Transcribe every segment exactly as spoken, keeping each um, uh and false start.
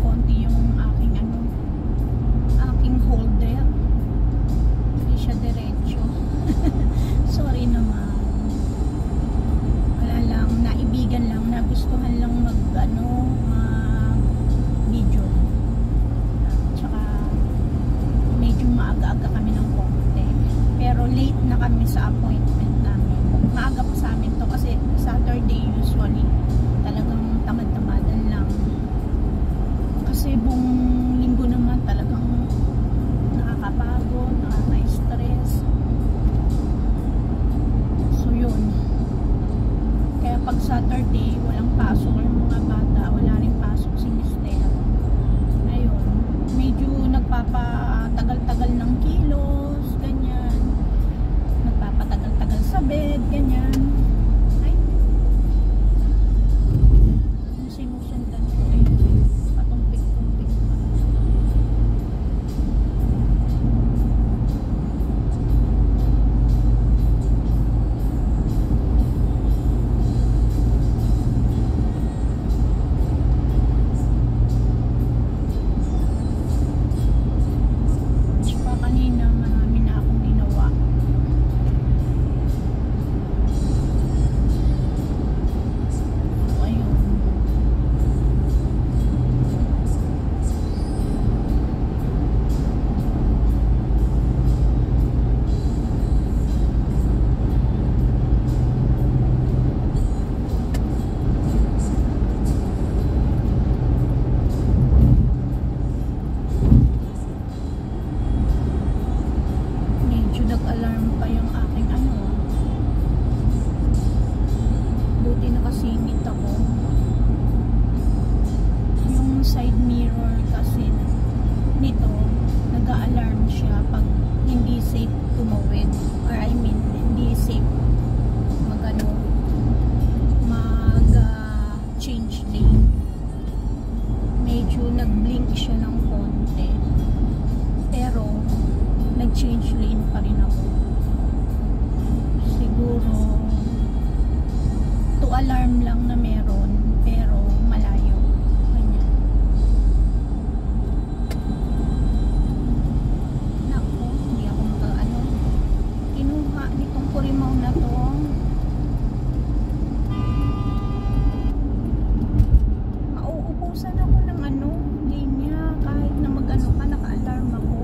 konti yung aking ano, aking holder. Hindi siya diretso. Sorry naman. Wala lang, naibigan lang, nagustuhan lang mag ano, mag video. Tsaka medyo maaga-aga kami ng konti. Pero late na kami sa appointment namin. Maaga pa sa amin to kasi Saturday usually talagang tamad-tamadan lang. Kasi buong linggo naman talagang nakakapagod, nakaka-stress. So yun. Kaya pag Saturday, walang pasok yung mga bata, wala rin pasok si mister. Ayun. Medyo nagpapatagal-tagal ng kilos, ganyan. Nagpapatagal-tagal sa bed, ganyan. Ay. Sinusundan ko eh. Patumpik-tumpik pa. Tsaka kanina marami na akong ginawa. So, ayun. Medyo nag-alarm pa yung aking ano. Buti nakasingit ako. Yung side mirror kasi nito, nag-a-alarm siya pag hindi safe tumawid. Or I mean, hindi safe mag ano, mag uh, change lane. Medyo nag-blink siya ng konti. Pero nag-change lane pa rin ako. Siguro to alarm lang na meron, pero malayo. Ganyan. Naku, hindi ako maka ano. Kinuha nitong Kurimaw na to. Mauubusan ako ng ano, linya. Kahit na mag-ano ka, naka-alarm ako.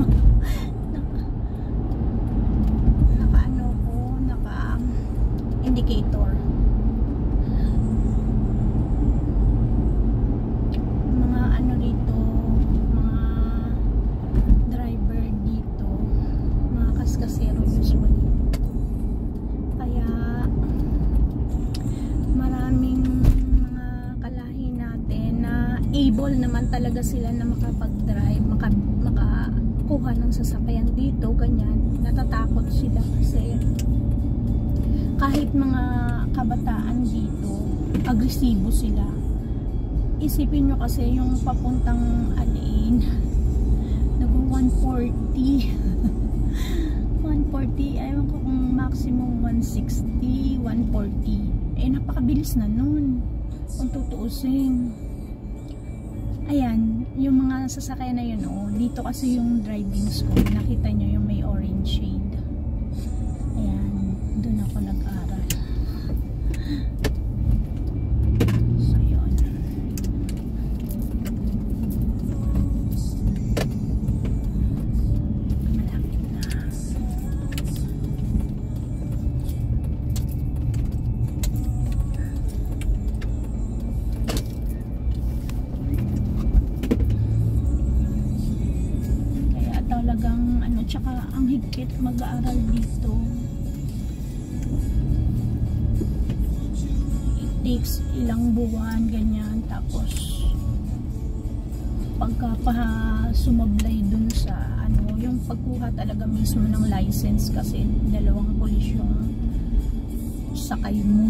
Naka-ano ko, naka-indicator. Mga ano dito, mga driver dito, mga kaskasero usually. Kaya maraming mga kalahi natin na able naman talaga sila na makapag-drive, maka, makakuha ng sasakyan dito, ganyan. Natatakot sila kasi kahit mga kabataan dito, agresibo sila. Isipin nyo kasi yung papuntang Alain, nag one forty. one forty, ayaw ko kung maximum one sixty, one forty. Eh, napakabilis na nun kung tutuusin. Ayan, yung mga sasakyan na yun, oh, dito kasi yung driving school, nakita nyo yung may orange shade. Ayan, doon ako nag-aral. So yun. Malapit na. Kaya talagang ano, tsaka ang higpit mag-aaral dito. It takes ilang buwan, ganyan. Tapos pagka pa sumablay dun sa ano, yung pagkuha talaga mismo ng license, kasi dalawang pulis yung sakay mo.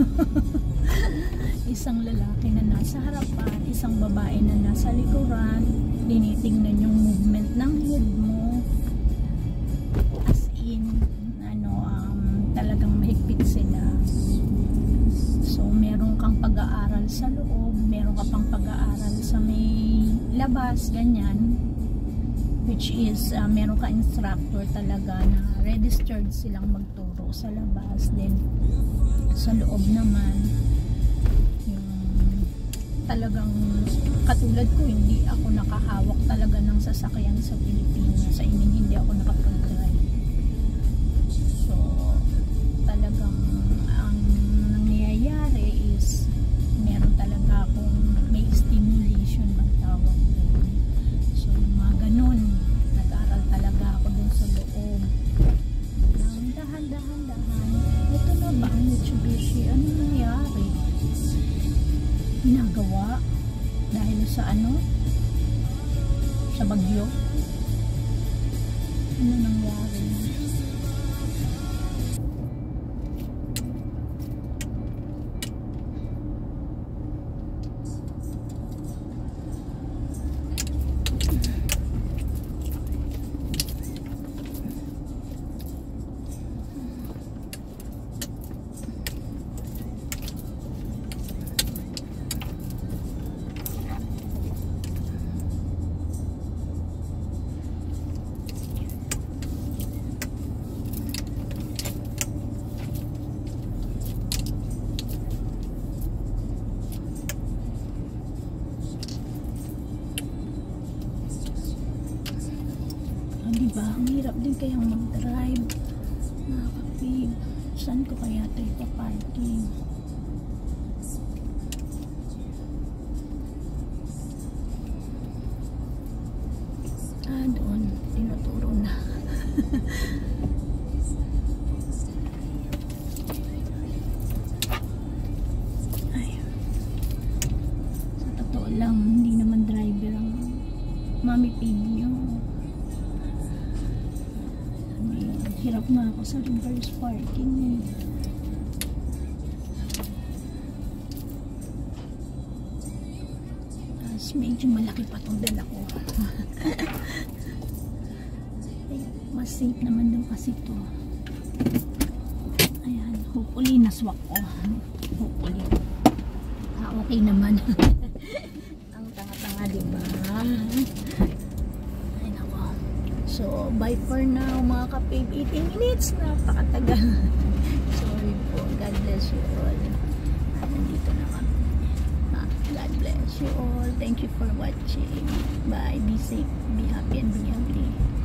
Isang lalaki na nasa harapan, isang babae na nasa likuran. Tinitingnan yung movement ng head mo. As in, ano, um, talagang mahigpit sila. So, meron kang pag-aaral sa loob, meron ka pang pag-aaral sa may labas, ganyan, which is uh, meron ka instructor talaga na registered silang magturo sa labas. Then sa loob naman, yung talagang katulad ko, hindi ako nakahawak talaga ng sasakyan sa Pilipinas. I mean, hindi ako nakapag-drive. So talagang ang nangyayari is meron talaga akong may stimulation bang tawag doon. So yung mga ganun, nag-aral talaga ako dun sa loob ng dahan-dahan-dahan. Ito na ba ang Mitsubishi? Ano nangyari? Ginagawa dahil sa ano? Sa bagyo? Ano nangyari? Diba? Ang hirap din kayang mag-drive, mga kapig. Saan ko kaya ito ipaparking? Ah, doon. Tinuturo na. Ay. Sa totoo lang, hindi naman driver ang mami pig nyo. Hirap nga ako sa reverse parking eh. Tapos medyo malaki pa itong dala ko. Mas safe naman daw kasi ito. Ayan, hopefully naswak ko. Hopefully. Ah, okay naman. Ang tanga-tanga, diba? So, bye for now mga kapig. eighteen minutes, napakatagal. Sorry po. God bless you all. Nandito na kami. God bless you all. Thank you for watching. Bye. Be safe, be happy, and be healthy.